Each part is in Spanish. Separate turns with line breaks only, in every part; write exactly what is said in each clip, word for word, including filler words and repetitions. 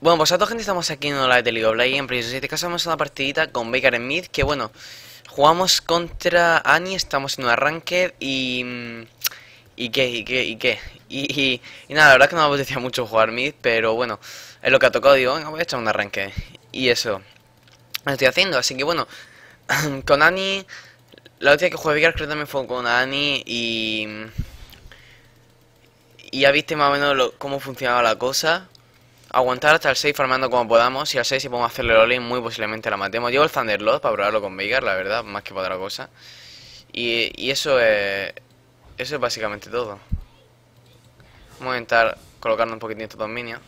Bueno, pues a toda gente estamos aquí en una live de League of Legends. En este caso vamos a una partidita con Veigar en mid. Que bueno, jugamos contra Annie, estamos en un arranque y... ¿Y qué? ¿Y qué? ¿Y qué? Y, y, y nada, la verdad es que no me apetecía mucho jugar mid, pero bueno, es lo que ha tocado. Digo, venga, voy a echar un arranque. Y eso lo estoy haciendo, así que bueno, con Annie... La última que jugué Veigar creo que también fue con Annie y... Y ya viste más o menos lo, cómo funcionaba la cosa. Aguantar hasta el seis farmando como podamos. Y al seis si podemos hacerle el all muy posiblemente la matemos. Llevo el Thunderlord para probarlo con Veigar, la verdad, más que para otra cosa. Y, y eso es... Eso es básicamente todo. Vamos a intentar colocarnos un poquitín estos dos minions.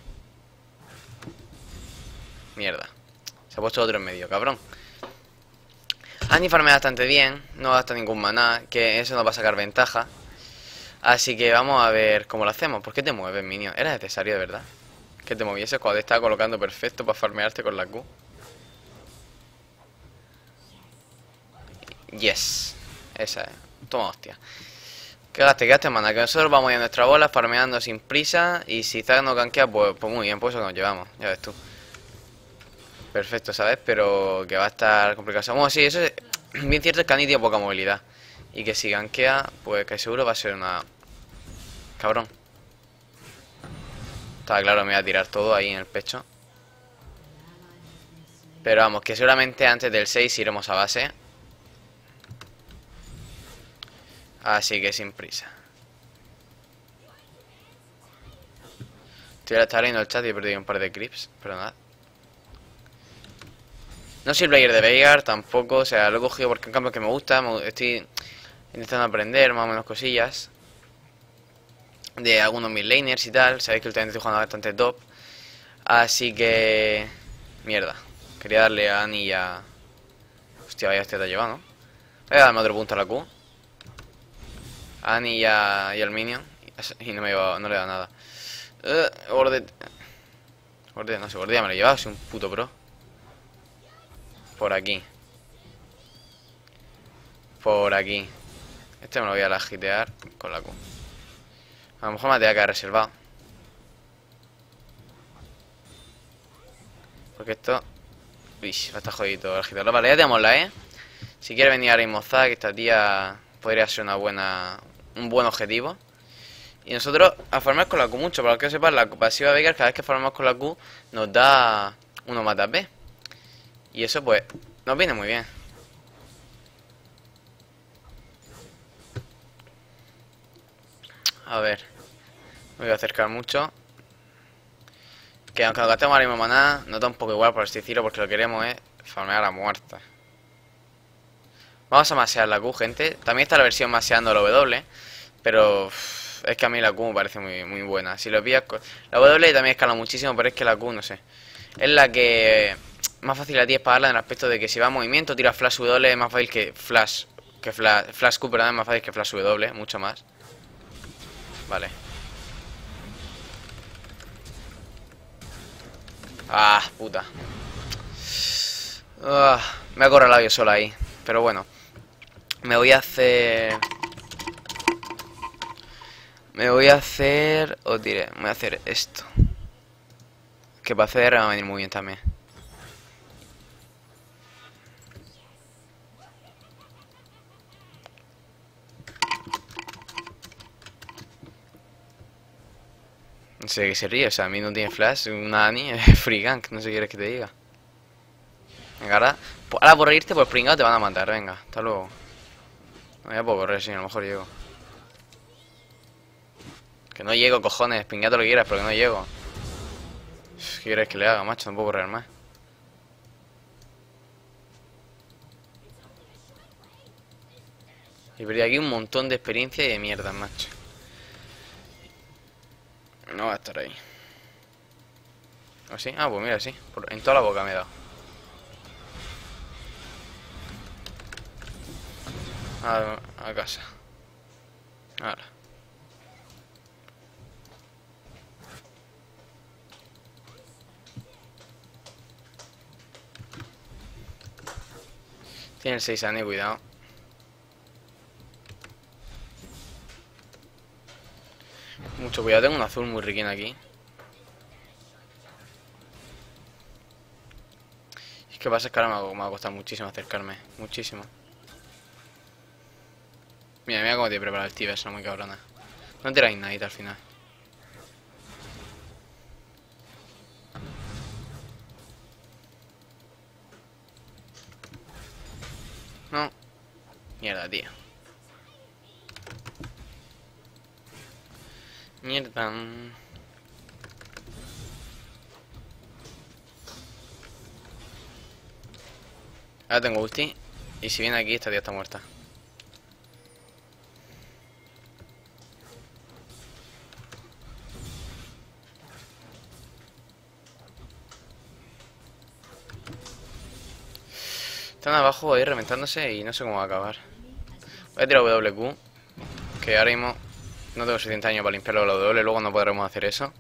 Mierda. Se ha puesto otro en medio, cabrón. Annie farmea bastante bien. No gasta ningún maná, que eso nos va a sacar ventaja. Así que vamos a ver cómo lo hacemos. ¿Por qué te mueves, minion? ¿Era necesario de verdad que te movieses cuando te estaba colocando perfecto para farmearte con la Q? Yes. Esa es. Toma hostia. Quedaste, quedaste, mana. Que nosotros vamos a ir a nuestra bola farmeando sin prisa. Y si Zack no cankea, pues, pues muy bien, pues eso nos llevamos. Ya ves tú. Perfecto, ¿sabes? Pero que va a estar complicado. Bueno, sí, eso es bien cierto, es que Annie tiene poca movilidad. Y que si gankea, pues que seguro va a ser una... Cabrón. Estaba claro, me iba a tirar todo ahí en el pecho. Pero vamos, que seguramente antes del seis iremos a base. Así que sin prisa. Estoy ahora leyendo el chat y he perdido un par de clips, pero nada. No soy el player de Veigar tampoco, o sea, lo he cogido porque es un cambio que me gusta. Estoy intentando aprender más o menos cosillas de algunos mid laners y tal. Sabéis que últimamente estoy jugando bastante top. Así que... Mierda. Quería darle a Annie y a... Hostia, vaya, este te ha llevado, ¿no? Voy a darme otro punto a la Q. A Annie y, a... y al minion. Y no, me lleva... no le da nada. Uh, Gorde... Gorde... No sé, Gordea me lo he llevado, soy un puto pro. Por aquí. Por aquí. Este me lo voy a lagitear con la Q. A lo mejor me tenga que haber reservado. Porque esto... Uy, va a estar jodido el agitarlo. Vale, ya tenemos la E. Si quiere venir ahora mismo Zack, esta tía podría ser una buena... Un buen objetivo. Y nosotros a farmar con la Q mucho. Para que sepan, la pasiva Veigar cada vez que farmamos con la Q nos da uno más B. Y eso pues nos viene muy bien. A ver. Me voy a acercar mucho. Que aunque nos gastemos ahora mismo maná, no da un poco igual por así decirlo, porque lo que queremos es farmear a muerta. Vamos a masear la Q, gente. También está la versión maseando la W, pero uff, es que a mí la Q me parece muy, muy buena. Si lo pillas, la W también escala muchísimo, pero es que la Q, no sé, es la que más fácil a ti es pagarla en el aspecto de que si va a movimiento, tira flash W, es más fácil que flash, que flash, flash Q, pero es más fácil que flash W, mucho más. Vale. Ah, puta. Ah, me ha corralado yo solo ahí. Pero bueno. Me voy a hacer... Me voy a hacer... Os diré, me voy a hacer esto. Que para C D R me va a venir muy bien también. No sé de qué se ríe, o sea, a mí no tiene flash, una Annie es free gank, no sé qué quieres que te diga. Venga, ahora, ahora por reírte por pringado te van a matar, venga, hasta luego. No, ya puedo correr, sí, a lo mejor llego. Que no llego, cojones, pringado lo que quieras, pero que no llego. ¿Qué quieres que le haga, macho? No puedo correr más. Y perdí aquí un montón de experiencia y de mierda, macho. No va a estar ahí. ¿O sí? Ah, pues mira, sí. Por, en toda la boca me he dado. A, a casa. Ahora. Tiene el seis años, cuidado. Mucho cuidado, tengo un azul muy riquín aquí. ¿Qué pasa? Es que ahora me va, me va a costar muchísimo acercarme. Muchísimo. Mira, mira cómo te he preparado el Tibers, no muy cabrona. No tiráis nadita al final. No. Mierda, tío. Mierda. Ahora tengo ulti. Y si viene aquí, esta tía está muerta. Están abajo ahí reventándose y no sé cómo va a acabar. Voy a tirar W Q. Que ahora mismo no tengo suficiente años para limpiar la W. Luego no podremos hacer eso.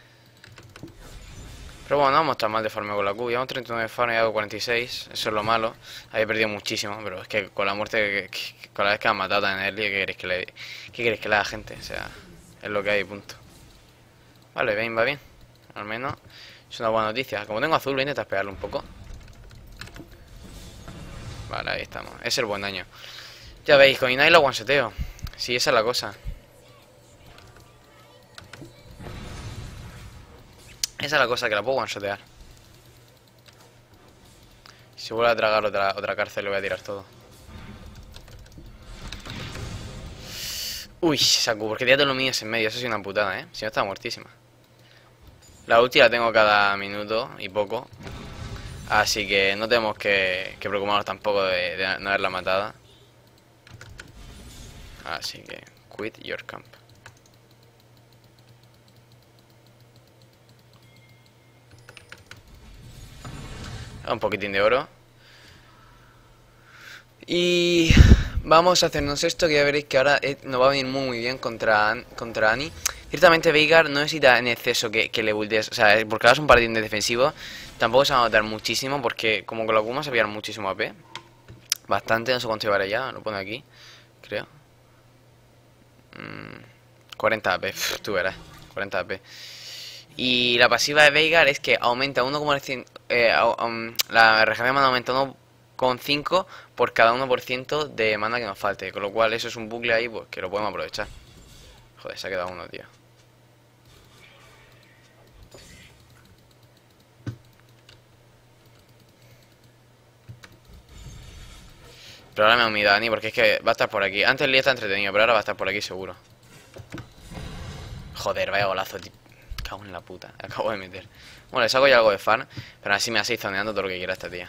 Pero bueno, no vamos tan mal de farmeo con la Q. Llevamos treinta y nueve farm y hago cuarenta y seis. Eso es lo malo. Había perdido muchísimo. Pero es que con la muerte, que, que, con la vez que han matado tan early, ¿qué queréis que le, qué queréis que le haga, gente? O sea, es lo que hay, punto. Vale, Vayne va bien. Al menos es una buena noticia. Como tengo azul, voy a intentar pegarle un poco. Vale, ahí estamos. Es el buen daño. Ya veis, con Ignite lo one-shoteo. Sí, esa es la cosa. Esa es la cosa, que la puedo one-shotear. Si vuelve a tragar otra, otra cárcel, le voy a tirar todo. Uy, Saku, porque tía te lo mías en medio. Eso sí una putada, ¿eh? Si no, está muertísima. La ulti la tengo cada minuto y poco. Así que no tenemos que, que preocuparnos tampoco de, de no haberla matada. Así que, quit your camp. Un poquitín de oro. Y vamos a hacernos esto, que ya veréis que ahora nos va a venir muy muy bien contra, contra Annie. Ciertamente Veigar no necesita en exceso que, que le buildes, o sea, porque ahora es un paladín de defensivo. Tampoco se va a notar muchísimo, porque como con la Kuma se pillan muchísimo A P. Bastante, no sé cuánto llevaré ya, lo pone aquí, creo. mm, cuarenta A P, pff, tú verás, cuarenta A P. Y la pasiva de Veigar es que aumenta uno coma cinco, eh, um, la regeneración de mana aumenta uno coma cinco por cada uno por ciento de mana que nos falte. Con lo cual eso es un bucle ahí, pues que lo podemos aprovechar. Joder, se ha quedado uno, tío. Pero ahora me ha unido Dani, porque es que va a estar por aquí. Antes el día está entretenido, pero ahora va a estar por aquí seguro. Joder, vaya golazo, tío. Cago en la puta, acabo de meter. Bueno, le saco ya algo de farm, pero así me así zoneando todo lo que quiera esta tía.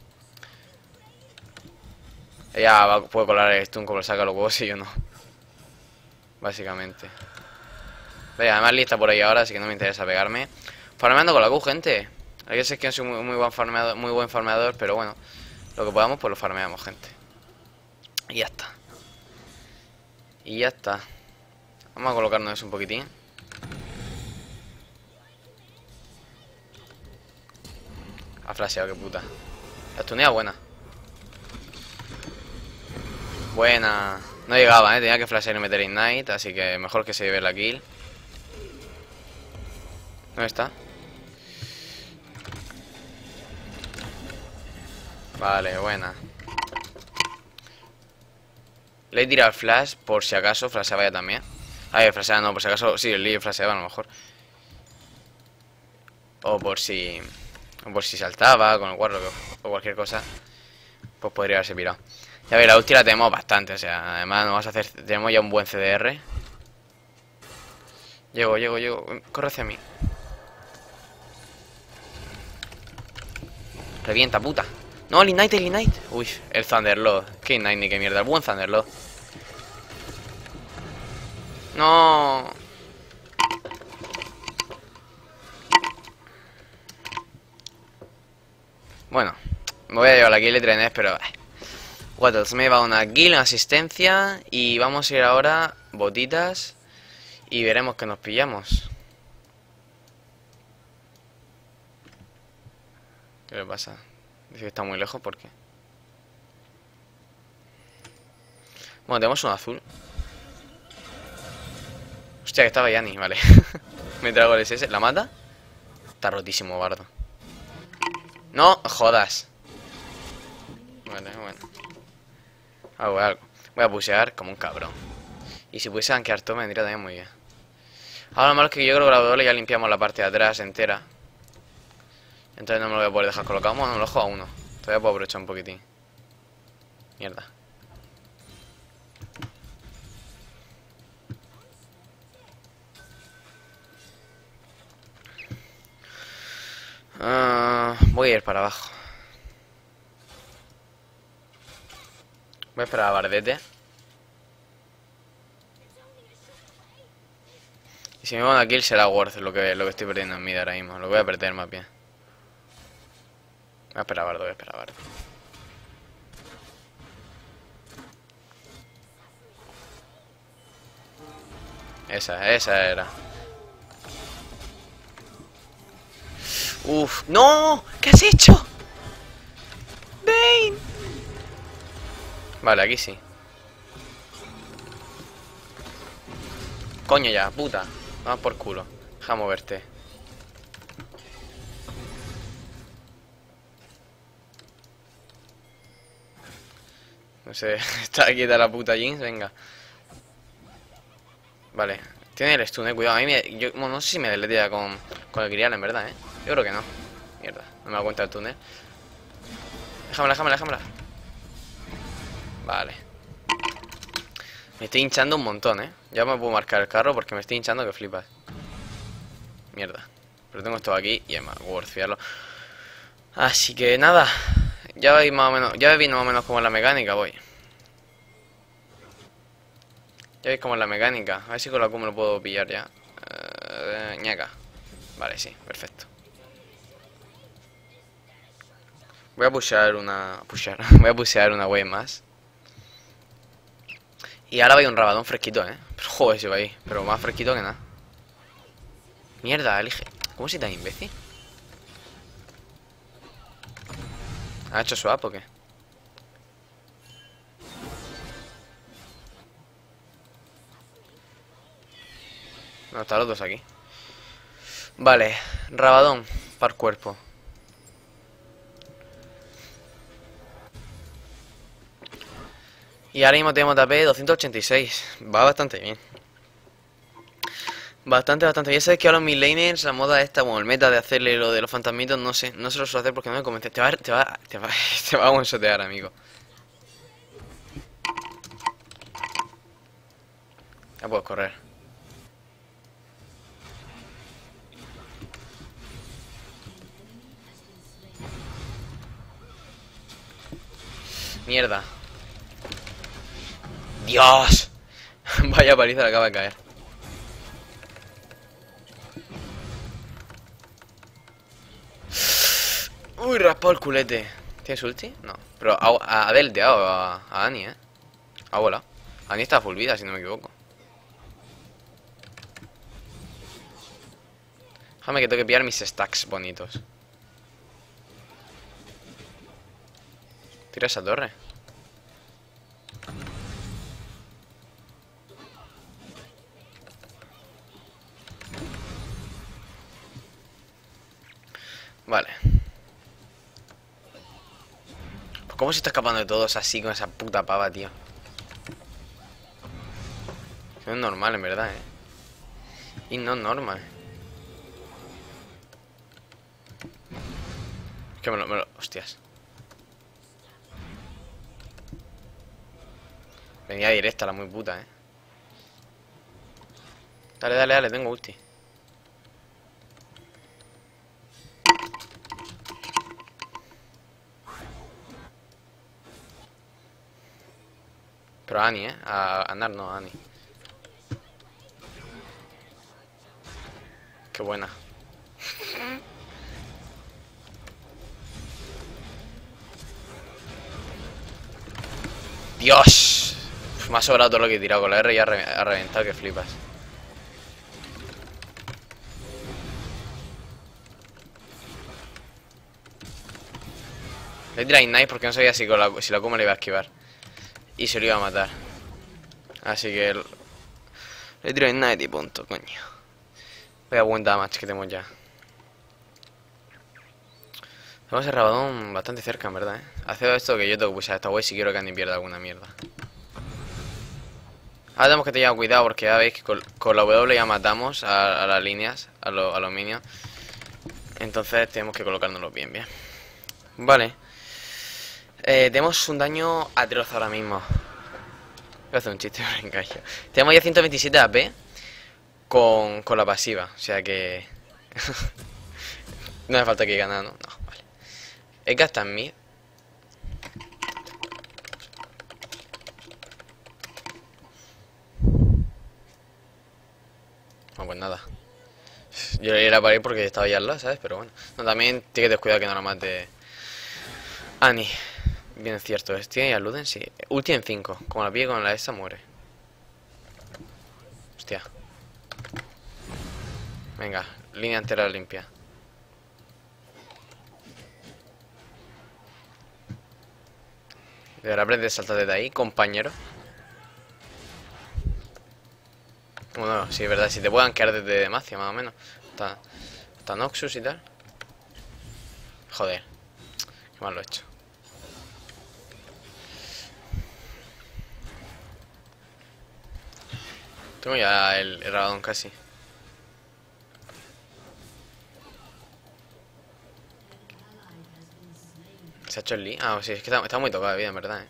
Ella va, puede colar el stun como lo saca los huevos y yo no. Básicamente. Vaya, además Lee está por ahí ahora, así que no me interesa pegarme. Farmeando con la Q, gente. Hay que ser que no soy muy, muy, buen farmeador, muy buen farmeador, pero bueno, lo que podamos, pues lo farmeamos, gente. Y ya está. Y ya está. Vamos a colocarnos eso un poquitín. Ha flasheado, qué puta. La tunea buena. Buena. No llegaba, eh. Tenía que flashear y meter Ignite, así que mejor que se lleve la kill. ¿Dónde está? Vale, buena. Le he tirado el flash por si acaso flasheaba ya también. A ver, flasheaba no, por si acaso. Sí, el Lee flasheaba a lo mejor. O por si. O por si saltaba con el cuadro o cualquier cosa. Pues podría haberse pirado. Ya veis, la ulti la tenemos bastante. O sea, además nos vamos a hacer. Tenemos ya un buen C D R. Llego, llego, llego. Corre hacia mí. Revienta, puta. No, el Ignite, el Ignite. Uy, el Thunderlord. Qué Ignite ni qué mierda. El buen Thunderlord. No. Bueno, me voy a llevar la kill de trenes, pero... Wattles me va una kill, una asistencia. Y vamos a ir ahora botitas. Y veremos que nos pillamos. ¿Qué le pasa? Dice que está muy lejos, ¿por qué? Bueno, tenemos un azul. Hostia, que estaba Yani, vale. Me trago el S S. ¿La mata? Está rotísimo, Bardo. No jodas. Vale, bueno. Hago algo. Voy a pusear como un cabrón. Y si pudiese gankear todo me vendría también muy bien. Ahora lo malo es que yo creo que la W ya limpiamos la parte de atrás entera. Entonces no me lo voy a poder dejar colocado. Bueno, me lo dejo a uno. Todavía puedo aprovechar un poquitín. Mierda. Uh, voy a ir para abajo. Voy a esperar a Bardete. Y si me van a kill será worth lo que, lo que estoy perdiendo en mid ahora mismo. Lo voy a perder más bien. Voy a esperar a Bardo, voy a esperar a Bardo. Esa, esa era. Uf, ¡no! ¿Qué has hecho? ¡Bane! Vale, aquí sí. Coño ya, puta. Vamos por culo. Deja moverte. No sé, está aquí de la puta Jinx, venga. Vale, tiene el stun, eh, cuidado. A mí me, yo, bueno, no sé si me deletea con, con el Grial en verdad, eh. Yo creo que no. Mierda, no me da cuenta del túnel. Déjamela, déjamela, déjamela. Vale. Me estoy hinchando un montón, eh. Ya me puedo marcar el carro porque me estoy hinchando que flipas. Mierda. Pero tengo esto aquí y es más worth fiarlo. Así que nada. Ya veis más o menos. Ya veis más o menos cómo es la mecánica, voy. Ya veis cómo es la mecánica. A ver si con la Q me lo puedo pillar ya. Uh, ñaca. Vale, sí, perfecto. Voy a pushear una. Pushear. Voy a pushear una wave más. Y ahora va a ir un rabadón fresquito, eh. Pero joder, se va ahí. Pero más fresquito que nada. Mierda, elige. ¿Cómo si tan imbécil? ¿Ha hecho swap o qué? No, están los dos aquí. Vale, rabadón par cuerpo. Y ahora mismo tenemos T P doscientos ochenta y seis. Va bastante bien. Bastante, bastante bien. Sabes que ahora los midlaners, la moda esta, bueno, el meta de hacerle lo de los fantasmitos, no sé, no se lo suelo hacer porque no me convence. Te va, te va, te va, te va a one-shotear, amigo. Ya puedes correr. Mierda. ¡Dios! Vaya paliza le acaba de caer. Uy, raspado el culete. ¿Tienes ulti? No. Pero ha, ha delteado a, a Annie, eh. Ha volado. Annie está full vida, si no me equivoco. Déjame que tengo que pillar mis stacks bonitos. Tira esa torre. Vale. Pues ¿cómo se está escapando de todos así con esa puta pava, tío? No es normal, en verdad, eh. Y no es normal. Es que me lo, me lo... Hostias. Venía directa la muy puta, eh. Dale, dale, dale, tengo ulti. Pero a Annie, eh. A Anar no, a Annie. Qué buena. ¡Dios! Me ha sobrado todo lo que he tirado. Con la R ya ha reventado, que flipas. Le he tirado Ignite porque no sabía si, con la, si la Kuma le iba a esquivar. Y se lo iba a matar. Así que... Le he tirado Ignite y punto, coño. Vaya buen damage que tenemos ya. Tenemos el Rabadón bastante cerca, en verdad, ¿eh? Hace esto que yo tengo que pulsar esta web si quiero que Andy pierda alguna mierda. Ahora tenemos que tener cuidado porque ya veis que con, con la W ya matamos a, a las líneas, a, lo, a los minions. Entonces tenemos que colocárnoslos bien, bien. Vale. Eh, tenemos un daño atroz ahora mismo. Voy a hacer un chiste, me encajo. Tenemos ya ciento veintisiete A P con, con la pasiva. O sea que... no hace falta que gane, ¿no? No, vale. Es que hasta en mid. No, pues nada. Yo le iría para ir porque estaba ya al lado, ¿sabes? Pero bueno. No, también tiene que descuidar que no la mate Annie. Bien cierto, es. ¿Tiene ya Luden? Sí. Ulti en cinco. Como la pille con la esta, muere. Hostia. Venga, línea entera limpia. De aprender a saltar desde ahí, compañero. Bueno, sí, es verdad, si te puedan quedar desde Demacia, más o menos. Hasta, hasta Noxus y tal. Joder, qué mal lo he hecho. Tengo ya el, el Rabadón casi. ¿Se ha hecho el Lee? Ah, sí, es que está, está muy tocado de vida, en verdad, eh.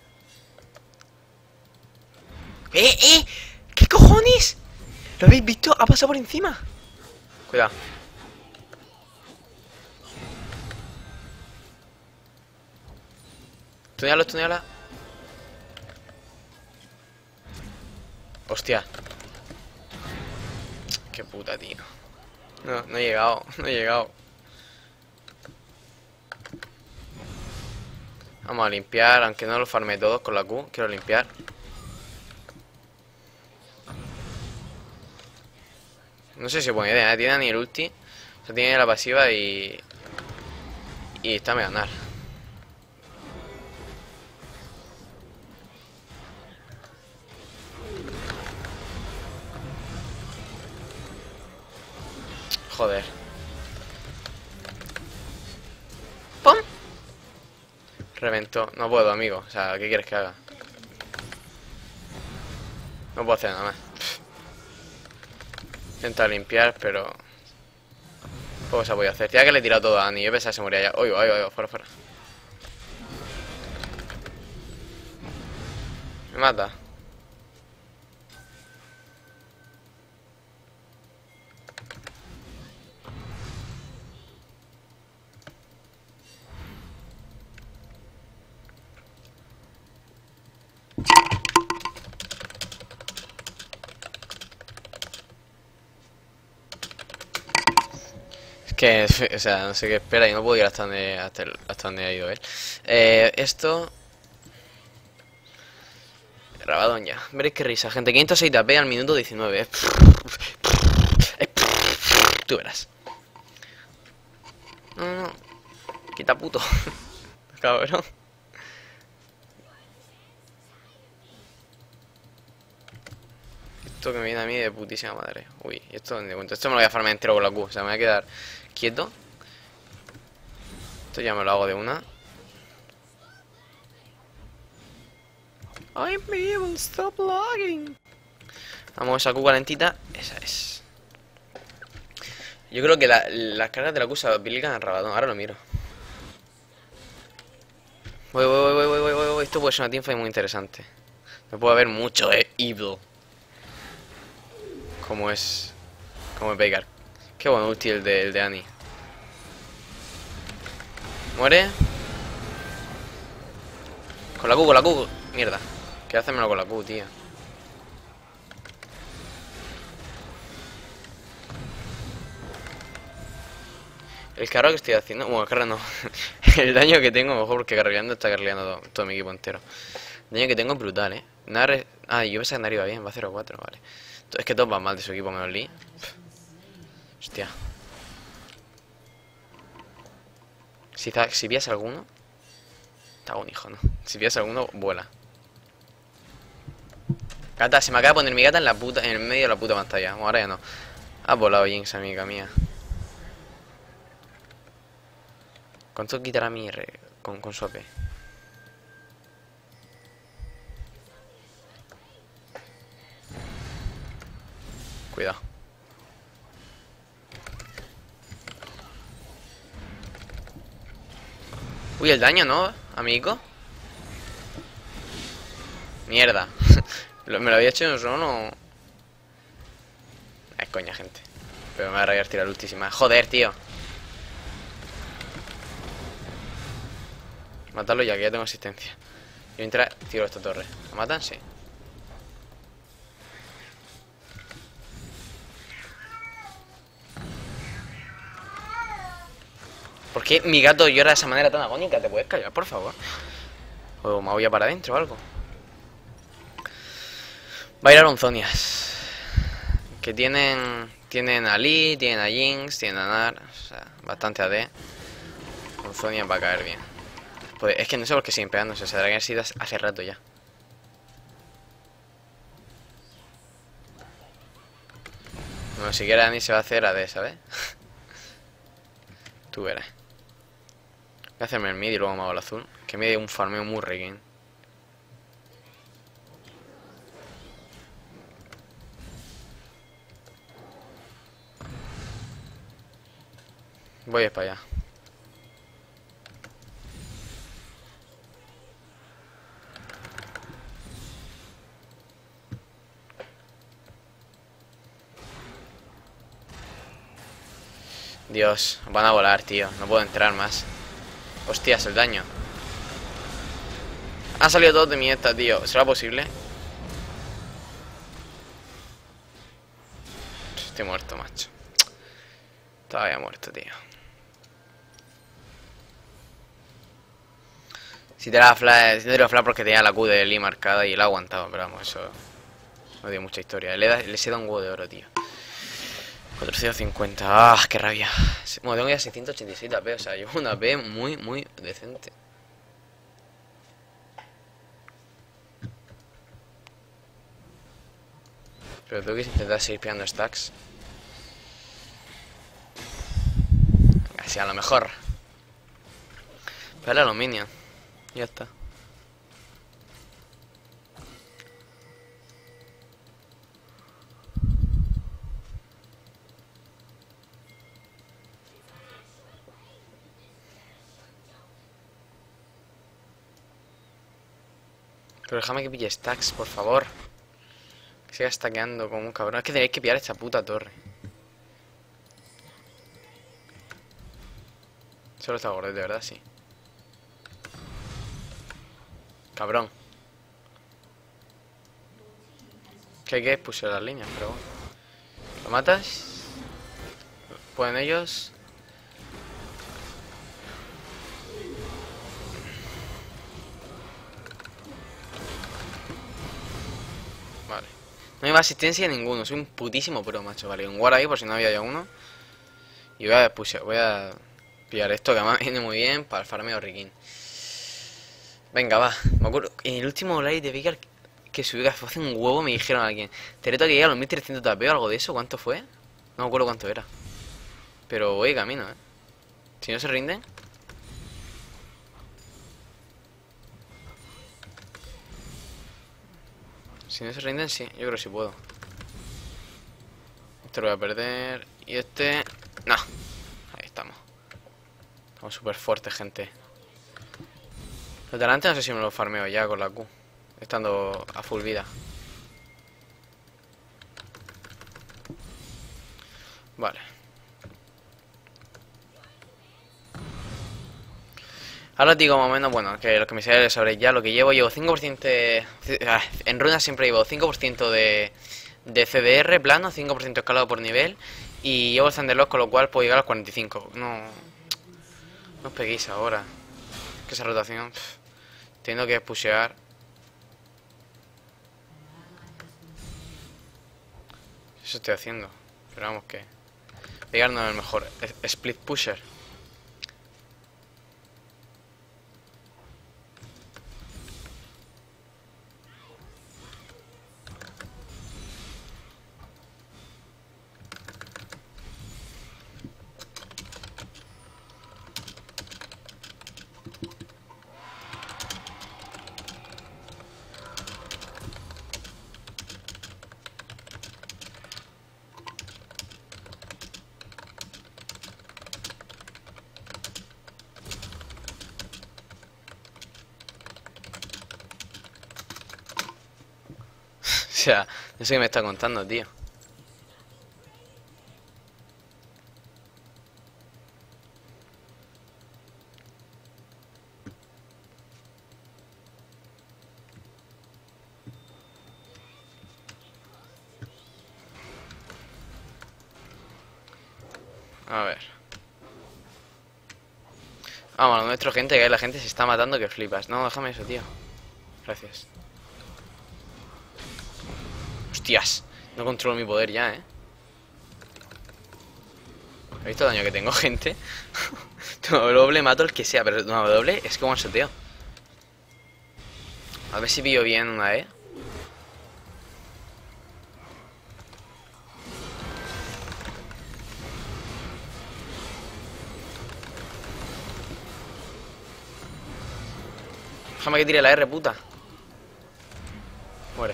¡Eh, eh! ¿Qué cojones? ¿Lo habéis visto? Ha pasado por encima. Cuidado. Tunealo, tuneala. Hostia. Qué puta, tío. No, no he llegado, no he llegado. Vamos a limpiar, aunque no lo farme todos con la Q. Quiero limpiar. No sé si es buena idea, ¿eh? Tiene ni el ulti. O sea, tiene la pasiva y... Y está a ganar. Joder. ¡Pum! Reventó. No puedo, amigo. O sea, ¿qué quieres que haga? No puedo hacer nada más. Intenta limpiar, pero... Poco se ha podido hacer. Ya que le he tirado todo a Annie. Yo pensaba que se moría ya. Oigo, oigo, oigo. Fuera, fuera. Me mata. Que, o sea, no sé qué espera y no puedo ir hasta donde, hasta, el, hasta donde ha ido él. Eh, esto... Rabadón ya. Veréis qué risa, gente. quinientos seis de A P al minuto diecinueve. Tú verás. No, no, no. Quita puto. Cabrón. Esto que me viene a mí de putísima madre. Uy, ¿esto dónde cuento? Esto me lo voy a farmar entero con la Q. O sea, me voy a quedar quieto. Esto ya me lo hago de una. I'm evil, stop lagging. Vamos a Q calentita. Esa es. Yo creo que la, las cargas de la Q se aplican al Rabadón. Ahora lo miro. Voy, voy, voy, voy, voy, voy, voy. Esto puede ser una teamfight muy interesante. Me puede haber mucho, eh. Evil. Como es... Como es Veigar. Qué bueno ulti el de, el de Annie. Muere. Con la Q, con la Q. Mierda. ¿Qué hacérmelo con la Q, tío? El carro que estoy haciendo... Bueno, el carro no. El daño que tengo, mejor porque cargando está cargando todo, todo mi equipo entero. El daño que tengo es brutal, eh. Nada re... Ah, yo pensaba que Nari iba bien, va cero cuatro, vale. Es que todos van mal de su equipo, menos Lee. Hostia. Si, si pillas alguno... Está un hijo, ¿no? Si pillas alguno, vuela. Gata, se me acaba de poner mi gata en la puta, en el medio de la puta pantalla. Bueno, ahora ya no. Ha volado Jinx, amiga mía. ¿Cuánto quitará mi R con, con su A P? Cuidado. Uy, el daño, ¿no, amigo? Mierda. Me lo había hecho en un solo. Es coña, gente. Pero me va a rayar tirar la ultísima. Joder, tío. Matarlo ya, que ya tengo asistencia. Yo entrar, tiro esta torre. ¿La matan? Sí. ¿Por qué mi gato llora de esa manera tan agónica? ¿Te puedes callar, por favor? O me voy a para adentro o algo. Va a ir a Lonzonias. Que tienen... Tienen a Lee, tienen a Jinx, tienen a Nar. O sea, bastante A D. Lonzonias va a caer bien. Pues es que no sé por qué siguen pegándose. Se tendrán que ir hace rato ya. Bueno, siquiera ni se va a hacer A D, ¿sabes? Tú verás. Voy a hacerme el mid y luego me hago el azul. Que me dé un farmeo muy reguín. Voy para allá. Dios, van a volar, tío. No puedo entrar más. Hostias, el daño. Han salido todos de mi esta, tío. ¿Será posible? Estoy muerto, macho. Todavía muerto, tío. Si te la flash, si te la flash porque tenía la Q de Lee marcada y la ha aguantado, pero vamos, eso no dio mucha historia. Le, da, le se da un huevo de oro, tío. cuatrocientos cincuenta, ah, qué rabia. Bueno, tengo ya seiscientos ochenta y siete A P, o sea, llevo una A P muy, muy decente. Pero tengo que intentar seguir pillando stacks. Así a lo mejor. Para el aluminio. Ya está. Pero déjame que pille stacks, por favor. Que siga stackeando como un cabrón. Es que tenéis que pillar esta puta torre. Solo está gordo, de verdad, sí. Cabrón. Que hay que puse las líneas, pero bueno. ¿Lo matas? ¿Pueden ellos? Vale. No hay más asistencia de ninguno. Soy un putísimo pro, macho. Vale, un guard ahí por si no había ya uno. Y voy a pushear, voy a pillar esto que además viene muy bien para el farmeo riquín. Venga, va. Me acuerdo. En el último live de Vicar que subí que hace un huevo me dijeron a alguien. Te reto a que llegue a los mil trescientos T P o algo de eso. ¿Cuánto fue? No me acuerdo cuánto era. Pero voy camino, eh. Si no se rinden. Si no se rinden, sí. Yo creo que sí puedo. Este lo voy a perder. Y este... No. Ahí estamos. Estamos súper fuertes, gente. Los de delante no sé si me lo farmeo ya con la Q. Estando a full vida. Vale. Ahora os digo más o menos, bueno, que lo que me sale sobre ya lo que llevo. Llevo cinco por ciento de... En runas siempre llevo cinco por ciento de, de C D R plano, cinco por ciento escalado por nivel. Y llevo el Thunderlock, con lo cual puedo llegar a los cuarenta y cinco. No... No os peguéis ahora. Que esa rotación... Pff, tengo que pushear. Eso estoy haciendo. Pero vamos que... Pegar no es el mejor. Es split pusher. sea, no sé qué me está contando, tío. A ver. Vamos, nuestro gente, que la gente se está matando que flipas. No, déjame eso, tío. Gracias. Hostias. No controlo mi poder ya, ¿eh? ¿Has visto el daño que tengo, gente? Doble, mato el que sea, pero no, doble es como un soteo. A ver si pillo bien una E. Déjame que tire la R, puta. Muere.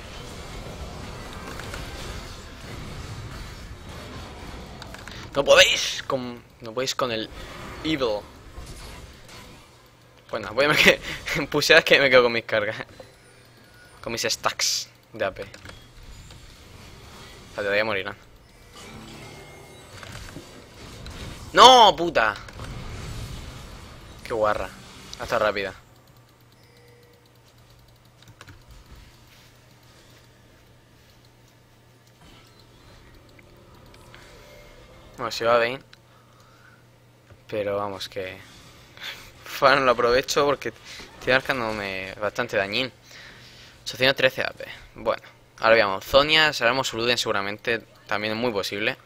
No podéis con... No podéis con el Evil. Bueno, voy a me que... Puseas que me quedo con mis cargas. Con mis stacks de A P. Te voy a morir, ¿no? ¡No, puta! Qué guarra. Hasta rápida. Bueno, si va bien. Pero vamos, que... Bueno, lo aprovecho porque estoy marcándome bastante dañín. ochocientos trece A P. Bueno, ahora veamos. Zonia, sabemos su Luden seguramente. También es muy posible.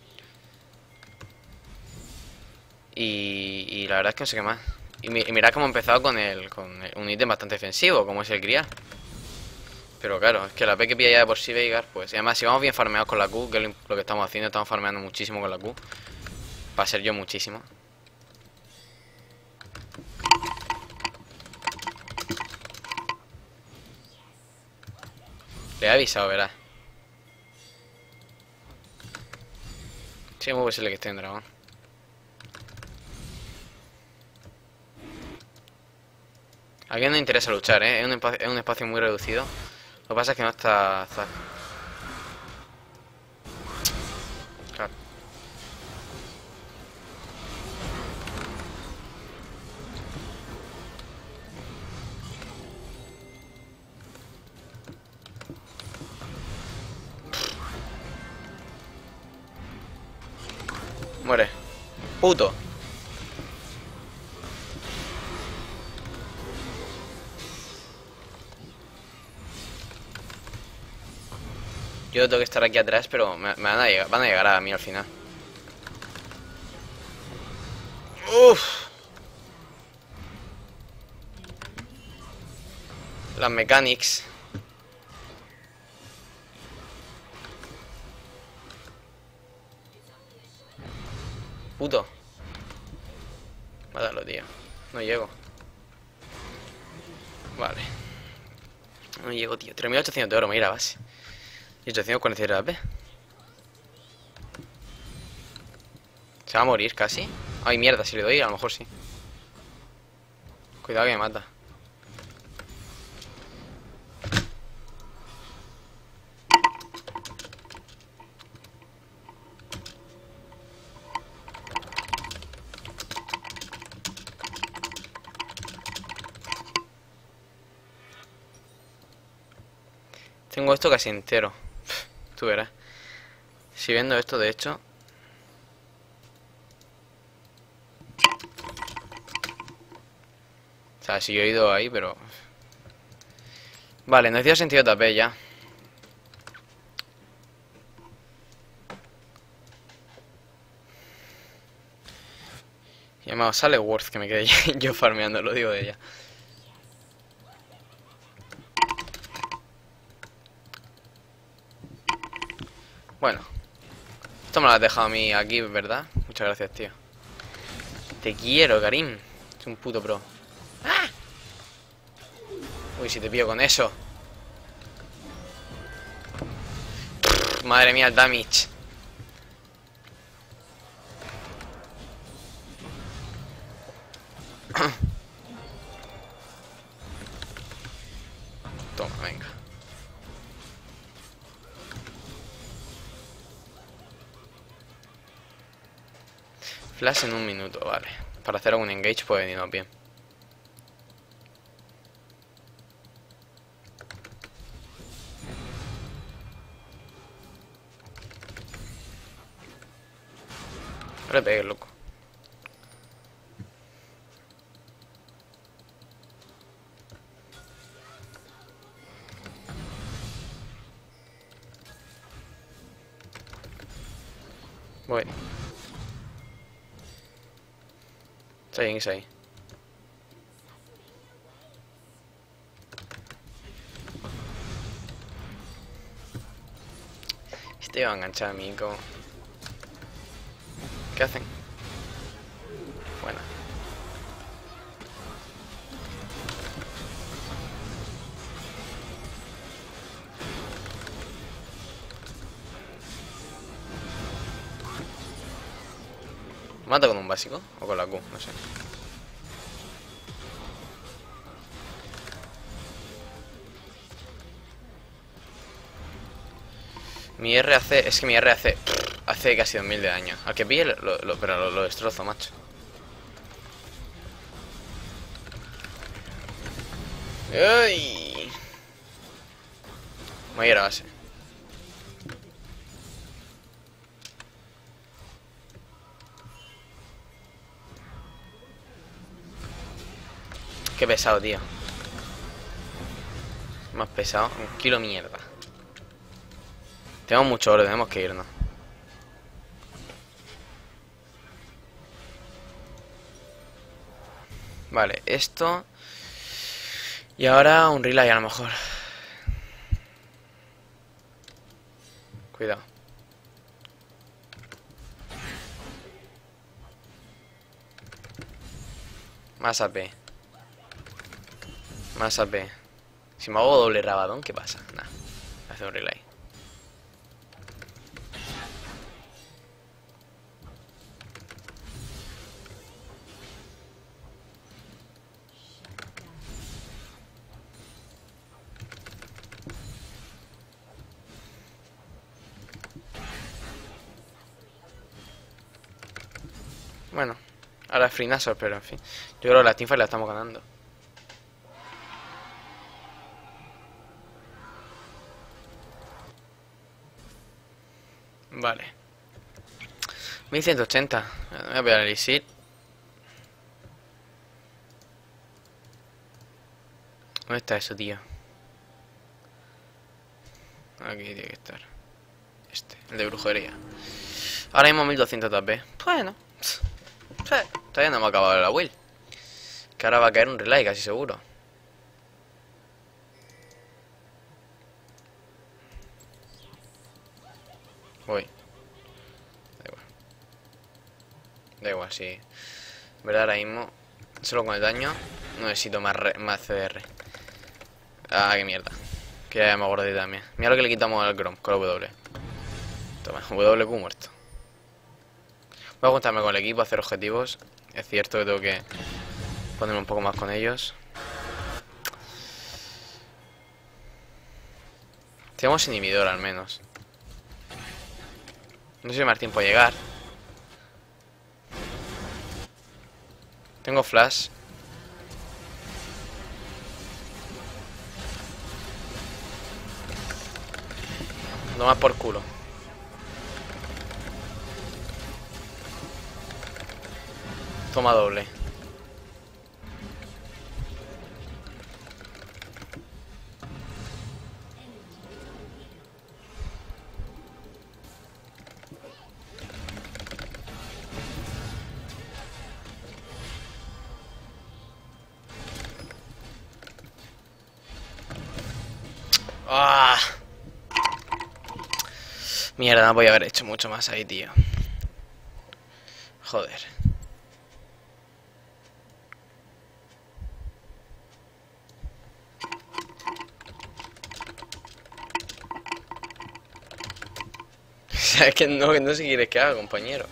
Y, y la verdad es que no sé qué más. Y, mi, y mirad cómo he empezado con, el, con el, un ítem bastante defensivo, como es el Grial. Pero claro, es que la P que pilla ya de por sí Veigar, pues... Y además, si vamos bien farmeados con la Q, que es lo, lo que estamos haciendo, estamos farmeando muchísimo con la Q. Va a ser yo muchísimo. Le he avisado, verás. Sí, es muy posible que esté en dragón. A alguien no interesa luchar, ¿eh? Es un, es un espacio muy reducido. Lo que pasa es que no está... está... Claro. Muere. Puto. Yo tengo que estar aquí atrás, pero me, me van, a llegar, van a llegar a mí al final. Uff. Las mechanics. Puto. Mátalo, tío. No llego. Vale. No llego, tío. tres mil ochocientos de oro, me irá a base. Y ochocientos cuarenta y siete de A P. Se va a morir casi. Ay, mierda, si le doy, a lo mejor sí. Cuidado que me mata. Tengo esto casi entero. Tú verás. Si vendo esto, de hecho... O sea, sí he ido ahí, pero... Vale, necesito sentido de tapé ya. Y además sale worth que me quede yo farmeando, lo digo de ella. Bueno. Esto me lo has dejado a mí aquí, ¿verdad? Muchas gracias, tío. Te quiero, Karim. Es un puto pro. ¡Ah! Uy, si te pillo con eso. Pff, madre mía, el damage. Toma, venga. Flash en un minuto, vale. Para hacer algún engage puede venirnos bien. No le pegues, loco. Voy. Está bien, está ahí. Este va a enganchar a Mico. ¿Qué hacen? Bueno. ¿Mata con un básico? ¿O con la Q? No sé. Mi R hace... Es que mi R hace... Hace casi dos mil de daño. Al que pille, lo, lo, pero lo, lo destrozo, macho. ¡Ay! Voy a ir a base. Qué pesado, tío. Más pesado. Un kilo mierda. Tenemos mucho oro, tenemos que irnos. Vale, esto. Y ahora un relay a lo mejor. Cuidado. Más A P. Más A P. Si me hago doble rabadón, ¿qué pasa? Nah, hace un relay. Bueno, ahora es frinazo, pero en fin. Yo creo que la teamfight la estamos ganando. Vale. mil ciento ochenta. Voy a pegar el elixir. ¿Dónde está eso, tío? Aquí tiene que estar. Este, el de brujería. Ahora mismo mil doscientos T P. Bueno. Todavía no me ha acabado la will. Que ahora va a caer un relay, casi seguro. Voy. Da igual. Da igual, sí. En verdad ahora mismo, solo con el daño, no necesito más, re más C D R. Ah, qué mierda. Que ya me acordé también. Mira lo que le quitamos al Grom con la W. Toma, W Q muerto. Voy a juntarme con el equipo, a hacer objetivos. Es cierto que tengo que ponerme un poco más con ellos. Tenemos inhibidor al menos. No sé si me da tiempo a llegar. Tengo flash. Toma por culo. Toma doble. ¡Ah! Mierda, no voy a haber hecho mucho más ahí, tío. Joder. Es que no, no sé qué quieres que haga, compañero.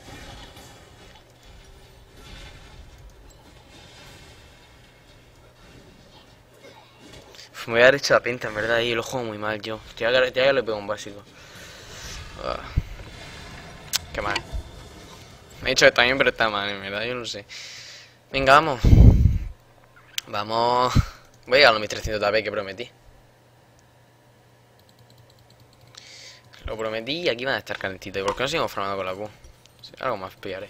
Uf, me voy a haber hecho la pinta, en verdad, y lo juego muy mal yo. Ya, ya, ya le pego un básico. Ah, qué mal. Me he dicho que está bien, pero está mal, en verdad, yo no sé. Venga, vamos. Vamos. Voy a llegar a los mil trescientos T P que prometí. Lo prometí y aquí van a estar calentitos. ¿Y por qué no seguimos formando con la Q? Sí, algo más pillaré.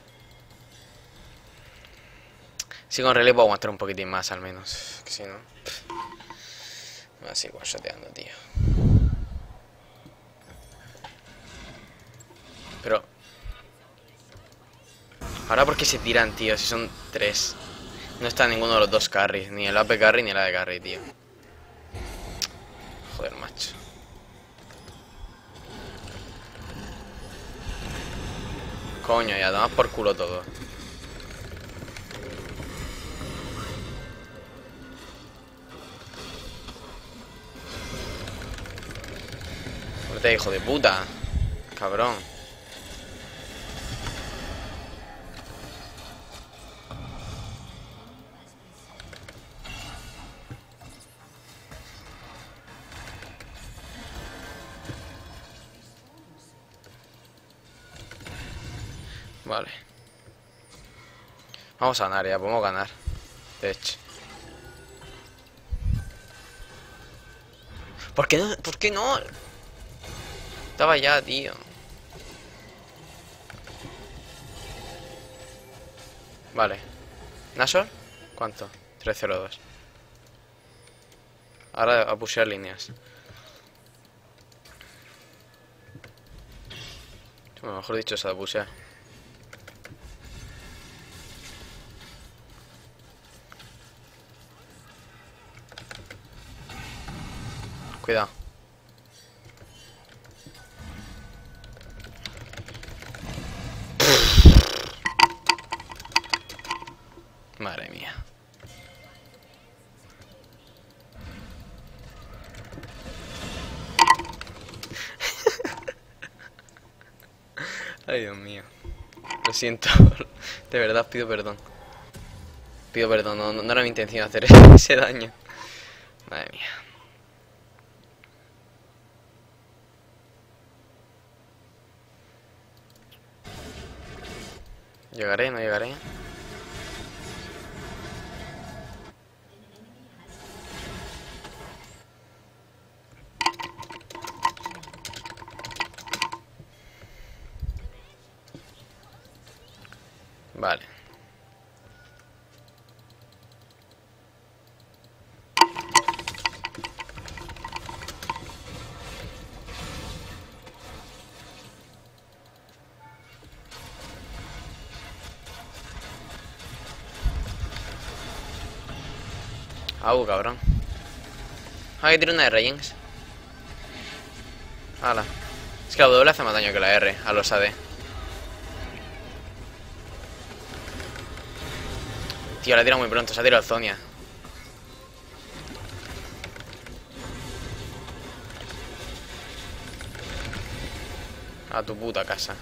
Si con relé puedo aguantar un poquitín más al menos. Que si no... Me va a seguir one-shoteando, tío. Pero... Ahora por qué se tiran, tío, si son tres. No está ninguno de los dos carries. Ni el A P carry ni el A D carry, tío. Joder, macho. Coño, ya tomas por culo todo. Muerte, hijo de puta. Cabrón. Vale. Vamos a ganar ya, podemos ganar. De hecho. ¿Por qué no? ¿Por qué no? Estaba ya, tío. Vale. ¿Nashor? ¿Cuánto? tres cero dos. Ahora a pushear líneas. Bueno, mejor dicho, esa de pushear. Cuidado. Madre mía. Ay, Dios mío. Lo siento. De verdad, pido perdón. Pido perdón, no, no era mi intención hacer ese daño. Madre mía. ¿Llegaré? ¿No llegaré? Vale. Au, cabrón. Ah, que tiene una R, Jinx. Hala. Es que la W hace más daño que la R a los A D. Tío, la he tirado muy pronto, se ha tirado Zonia. A tu puta casa.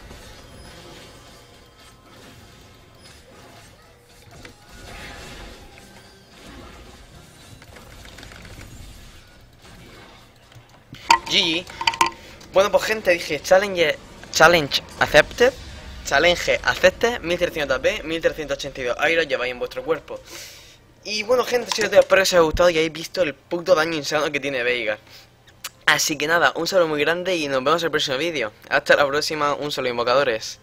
G G. Bueno, pues gente, dije challenge, challenge accepted. Challenge accepted, mil trescientos A P, mil trescientos ochenta y dos. Ahí lo lleváis en vuestro cuerpo. Y bueno, gente, si os espero que os haya gustado y hayáis visto el puto daño insano que tiene Veigar. Así que nada, un saludo muy grande y nos vemos en el próximo vídeo. Hasta la próxima, un saludo, invocadores.